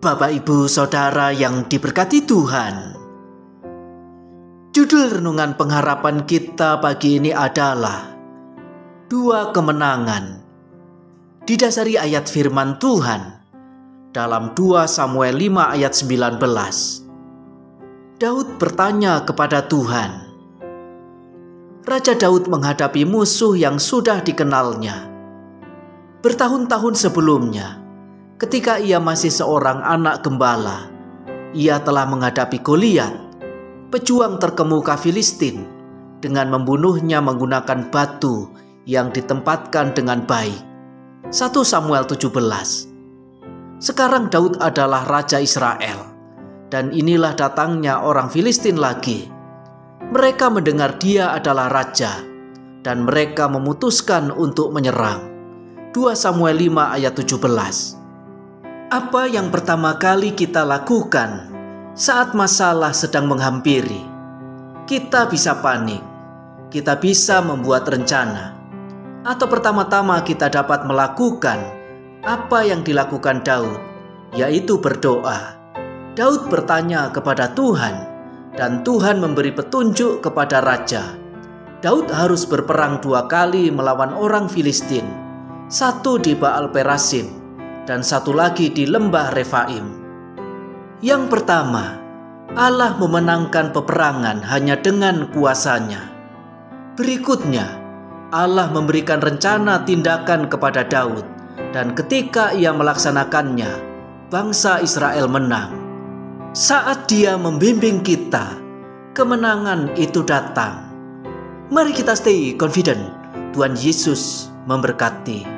Bapak, Ibu, Saudara yang diberkati Tuhan. Judul renungan pengharapan kita pagi ini adalah Dua Kemenangan. Didasari ayat firman Tuhan dalam 2 Samuel 5 ayat 19. Daud bertanya kepada Tuhan. Raja Daud menghadapi musuh yang sudah dikenalnya. Bertahun-tahun sebelumnya, ketika ia masih seorang anak gembala, ia telah menghadapi Goliat, pejuang terkemuka Filistin, dengan membunuhnya menggunakan batu yang ditempatkan dengan baik. 1 Samuel 17. Sekarang Daud adalah Raja Israel, dan inilah datangnya orang Filistin lagi. Mereka mendengar dia adalah raja, dan mereka memutuskan untuk menyerang. 2 Samuel 5 ayat 17. Apa yang pertama kali kita lakukan saat masalah sedang menghampiri? Kita bisa panik, kita bisa membuat rencana, atau pertama-tama kita dapat melakukan apa yang dilakukan Daud, yaitu berdoa. Daud bertanya kepada Tuhan, dan Tuhan memberi petunjuk kepada raja. Daud harus berperang 2 kali melawan orang Filistin, satu di Baal Perasim, dan satu lagi di lembah Refaim. Yang pertama, Allah memenangkan peperangan hanya dengan kuasanya. Berikutnya, Allah memberikan rencana tindakan kepada Daud, dan ketika ia melaksanakannya, bangsa Israel menang. Saat Dia membimbing kita, kemenangan itu datang. Mari kita stay confident. Tuhan Yesus memberkati.